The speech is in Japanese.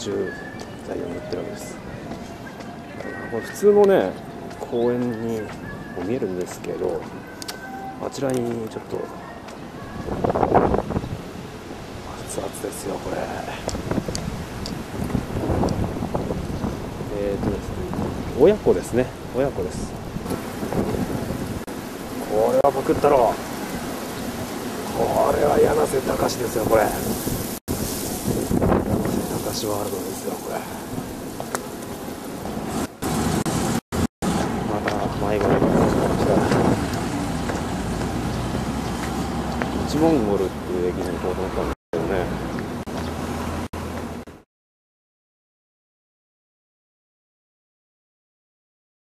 集材を塗ってるわけです。これ普通のね公園にも見えるんですけど、あちらにちょっと熱々ですよこれ。ですね、親子ですね、親子です。これはパクったろ。これは柳瀬隆ですよこれ。柳瀬隆ワールドですよこれ。また迷子が来ました。内モンゴルっていう駅に行こうと思ったんですけどね、